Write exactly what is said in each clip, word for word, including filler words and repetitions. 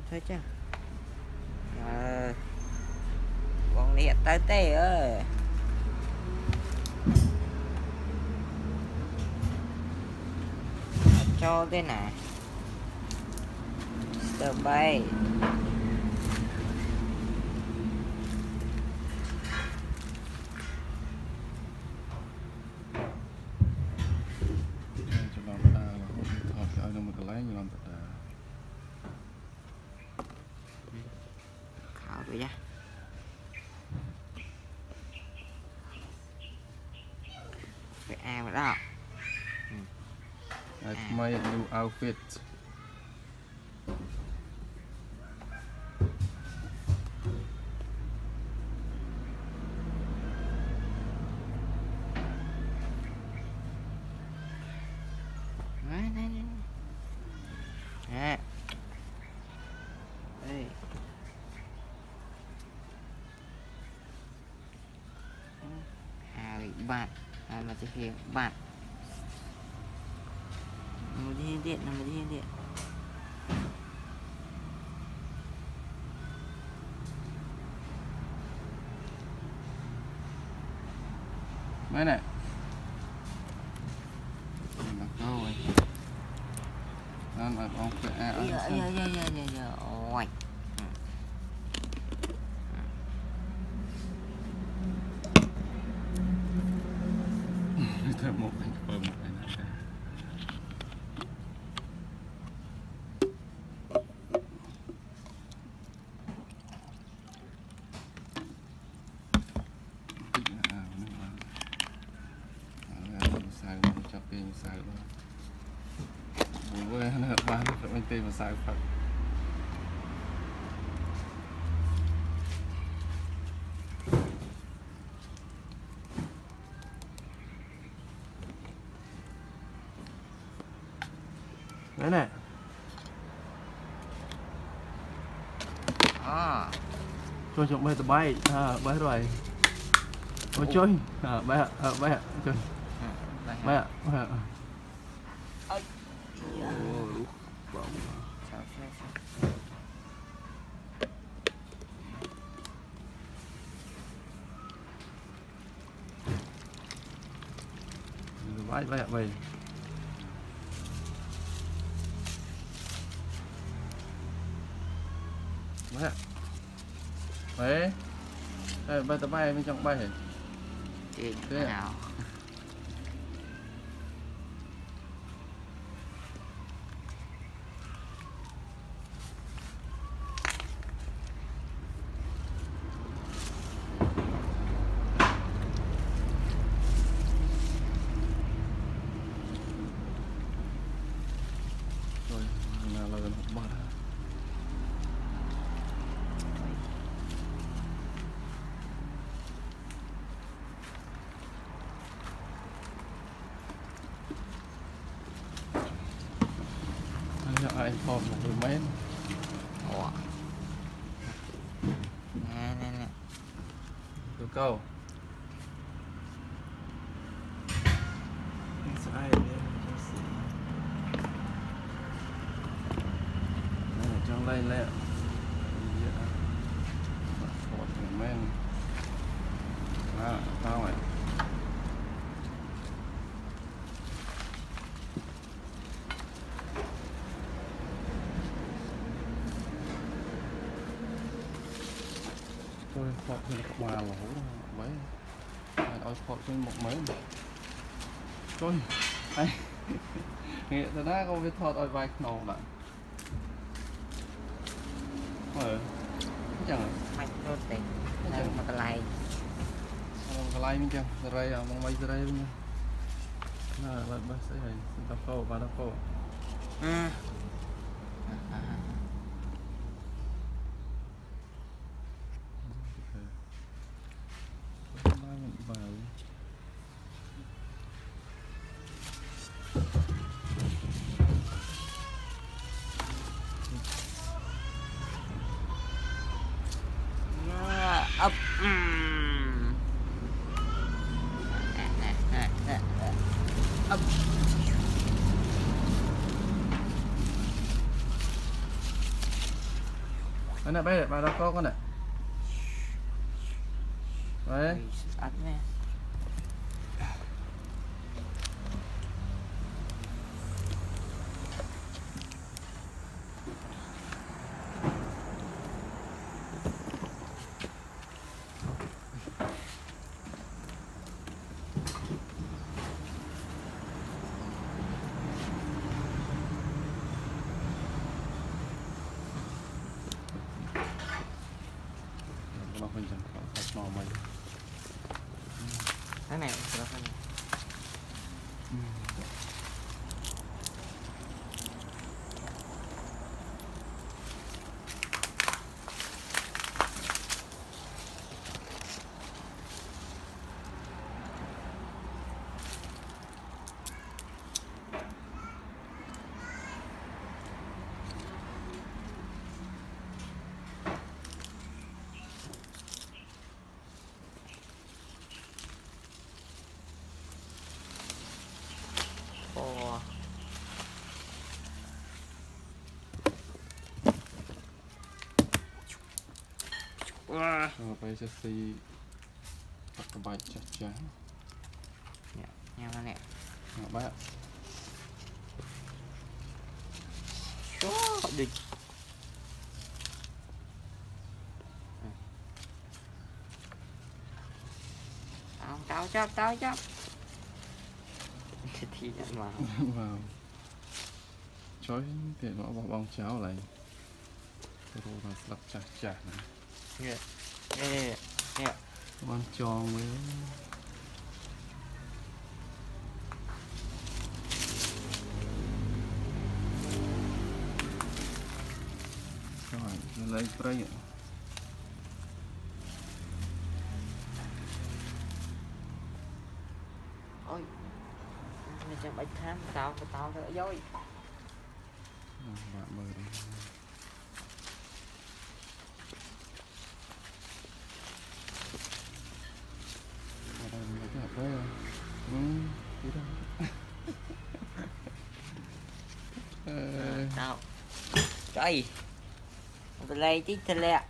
thôi chứ. À, con liệt tới tê ơi. Cho thế này. Stir bay. Khảo rồi nha. Phải A vào đó. I my new outfit. Này này này. Nè. Đây. Hai bạn, hai mà chỉ hiện bạn. Một đi điện, một đi điện. Mấy này. Đặt câu rồi. Đang ở bóng cửa A ở Dạ dạ dạ dạ dạ dạ. Ôi. Thôi một anh phơi một anh này. Xài nó cho tiền xài luôn. Bố nó bán được anh tiền mà xài phật. Đấy này. À. Cho chồng bay tụi bay, à bay rồi. Ôi chơi, à bay ạ, à, bay ạ, chơi. Bay ạ, bay ạ. Ôi. Ôi, bóng. Sao sao sao. Bay bay ạ, bay. Bay ạ. Bay. Đây, bay tụi bay bên trong bay hả? Chị thế nào. Rồi, nào là gần một bát. Anh phòm là đôi mấy. Ủa. Nè nè nè. Từ câu. Sai trong đây lẹ. Một thằng men. À, sao vậy? Tôi phọt thì các bà lỗ mấy ôi phọt trên một mấy trời anh nghĩa là đã có biết thọt ôi vai nổ lại ờ chẳng Mạch rốt tình chẳng mà cái này cái này mình chẳng đây à mong mấy đây luôn là là bác sĩ này xin tao phô và tao phô ừ. Up. Mm. Up. Cái này bé bà đó có con này. Đấy. Ấn nè. Nó hình chẳng có phải màu mày. Cái này cũng cái này. Ồ. Wow. Rồi bây giờ thì bắt cái bài chặt chắn. Nè, nghe nó nè. Nè bác ạ. Chúa đi. Tao tao chấp tao chấp. Thì nhận vào. Vào. Chói tiền nó bong bong cháo lại. Rồi là lật chặt chặt này. Nè. Nè. Nè. Con tròn với rồi nó lấy spray ạ. Ôi. Mày chẳng bạch tham tao của tao nữa dối. Bạn mời đi. Ở đây mấy cái hộp đấy không? Ừ, tí đâu. À, tao. Trời. Tôi lấy tí thật lẹ.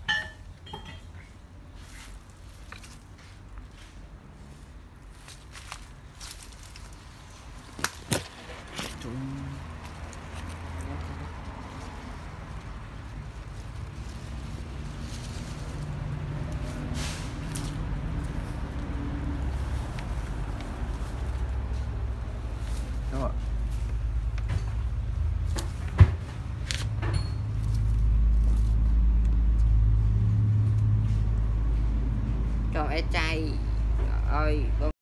Đúng ạ. Trời ơi trai ơi.